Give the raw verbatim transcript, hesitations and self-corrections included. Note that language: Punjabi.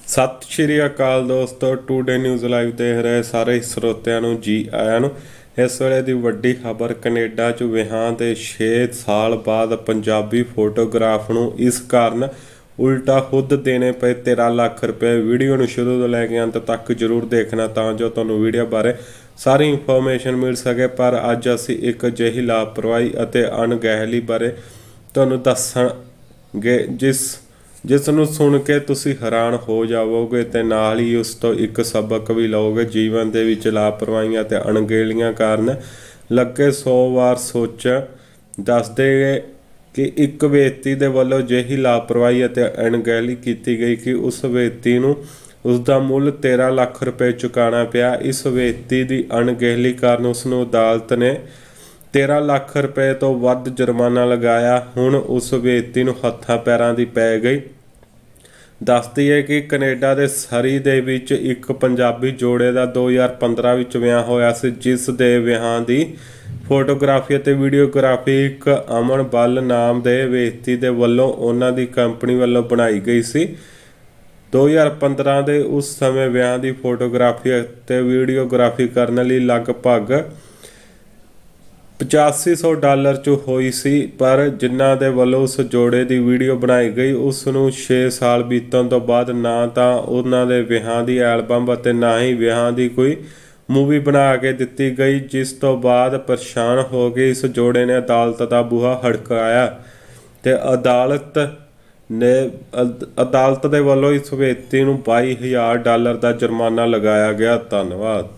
सत श्री अकाल दोस्तों, टूडे न्यूज़ लाइव देख रहे सारे ਸਰੋਤਿਆਂ ਨੂੰ जी आया ਨੂੰ। इस ਵੇਲੇ ਦੀ ਵੱਡੀ ਖਬਰ, ਕੈਨੇਡਾ 'ਚ ਵਿਆਹ ਦੇ ਛੇ ਸਾਲ ਬਾਅਦ ਪੰਜਾਬੀ ਫੋਟੋਗ੍ਰਾਫ ਨੂੰ ਇਸ ਕਾਰਨ ਉਲਟਾ ਖੁਦ ਦੇਣੇ ਪਏ तेरह ਲੱਖ ਰੁਪਏ। ਵੀਡੀਓ ਨੂੰ ਸ਼ੁਰੂ ਤੋਂ ਲੈ ਕੇ ਅੰਤ ਤੱਕ ਜ਼ਰੂਰ ਦੇਖਣਾ ਤਾਂ ਜੋ ਤੁਹਾਨੂੰ ਵੀਡੀਓ ਬਾਰੇ ਸਾਰੀ ਇਨਫੋਰਮੇਸ਼ਨ ਮਿਲ ਸਕੇ। ਪਰ ਅੱਜ ਅਸੀਂ ਇੱਕ ਅਜਿਹੀ ਲਾਪਰਵਾਹੀ ਅਤੇ ਅਣਗਹਿਲੀ ਬਾਰੇ ਤੁਹਾਨੂੰ ਦੱਸਾਂਗੇ ਜਿਸ ਜਿਸ ਨੂੰ ਸੁਣ ਕੇ ਤੁਸੀਂ ਹੈਰਾਨ ਹੋ ਜਾਵੋਗੇ ਤੇ ਨਾਲ ਹੀ ਉਸ ਤੋਂ ਇੱਕ ਸਬਕ ਵੀ ਲਓਗੇ। ਜੀਵਨ ਦੇ ਵਿੱਚ ਲਾਪਰਵਾਹੀਆਂ ਤੇ ਅਣਗਹਿਲੀਆਂ ਕਾਰਨ ਲੱਗੇ ਸੌ ਵਾਰ ਸੋਚ ਦੱਸਦੇ ਕਿ ਇੱਕ ਵਿਅਕਤੀ ਦੇ ਵੱਲੋਂ ਅਜਿਹੀ ਲਾਪਰਵਾਹੀ ਅਤੇ ਅਣਗਹਿਲੀ ਕੀਤੀ ਗਈ ਕਿ ਉਸ ਵਿਅਕਤੀ ਨੂੰ ਉਸ ਦਾ ਮੁੱਲ तेरह ਲੱਖ ਰੁਪਏ ਚੁਕਾਉਣਾ ਪਿਆ। ਇਸ ਵਿਅਕਤੀ ਦੀ ਅਣਗਹਿਲੀ ਕਾਰਨ ਉਸ ਨੂੰ ਅਦਾਲਤ ਨੇ तेरह ਲੱਖ ਰੁਪਏ ਤੋਂ ਵੱਧ ਜੁਰਮਾਨਾ ਲਗਾਇਆ। ਹੁਣ ਉਸ ਵਿਅਕਤੀ ਨੂੰ ਹੱਥਾਂ ਪੈਰਾਂ ਦੀ ਪੈ ਗਈ। ਦੱਸਦੀ ਹੈ ਕਿ ਕੈਨੇਡਾ ਦੇ ਸਰੀ ਦੇ ਵਿੱਚ ਇੱਕ ਪੰਜਾਬੀ ਜੋੜੇ ਦਾ ਦੋ ਹਜ਼ਾਰ ਪੰਦਰਾਂ ਵਿੱਚ ਵਿਆਹ ਹੋਇਆ ਸੀ, ਜਿਸ ਦੇ ਵਿਆਹ ਦੀ ਫੋਟੋਗ੍ਰਾਫੀ ਅਤੇ ਵੀਡੀਓਗ੍ਰਾਫੀ ਇੱਕ ਅਮਨ ਬੱਲ ਨਾਮ ਦੇ ਵਿਅਕਤੀ ਦੇ ਵੱਲੋਂ ਉਹਨਾਂ ਦੀ ਕੰਪਨੀ ਵੱਲੋਂ ਬਣਾਈ ਗਈ ਸੀ। ਦੋ ਹਜ਼ਾਰ ਪੰਦਰਾਂ ਦੇ ਉਸ ਸਮੇਂ ਵਿਆਹ ਦੀ ਫੋਟੋਗ੍ਰਾਫੀ ਅਤੇ ਵੀਡੀਓਗ੍ਰਾਫੀ ਕਰਨ ਲਈ ਲਗਭਗ ਪਚਾਸੀ ਸੌ ਡਾਲਰ 'ਚ ਹੋਈ ਸੀ, ਪਰ ਜਿਨ੍ਹਾਂ ਦੇ ਵੱਲੋਂ ਉਸ ਜੋੜੇ ਦੀ ਵੀਡੀਓ ਬਣਾਈ ਗਈ ਉਸ ਨੂੰ ਛੇ ਸਾਲ ਬੀਤਣ ਤੋਂ ਬਾਅਦ ਨਾ ਤਾਂ ਉਹਨਾਂ ਦੇ ਵਿਆਹ ਦੀ ਐਲਬਮ ਅਤੇ ਨਾ ਹੀ ਵਿਆਹ ਦੀ ਕੋਈ ਮੂਵੀ ਬਣਾ ਕੇ ਦਿੱਤੀ ਗਈ, ਜਿਸ ਤੋਂ ਬਾਅਦ ਪਰੇਸ਼ਾਨ ਹੋ ਕੇ ਇਸ ਜੋੜੇ ਨੇ ਅਦਾਲਤ ਦਾ ਬੂਹਾ ਖੜਕਾਇਆ ਤੇ ਅਦਾਲਤ ਨੇ ਅਦਾਲਤ ਦੇ ਵੱਲੋਂ ਇਸ ਵਿਅਕਤੀ ਨੂੰ ਬਾਈ ਹਜ਼ਾਰ ਡਾਲਰ ਦਾ ਜੁਰਮਾਨਾ ਲਗਾਇਆ ਗਿਆ। ਧੰਨਵਾਦ।